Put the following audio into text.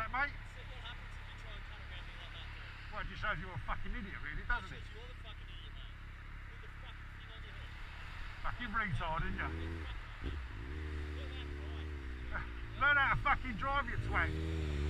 that, mate? So what happens if you try and cut around me like that, though? Well, it just shows you're a fucking idiot, really, doesn't it? It shows you're the fucking idiot, mate. With the fucking thing on your head. Fucking retard, isn't you? Learn how to drive. Learn how to fucking drive, you twat.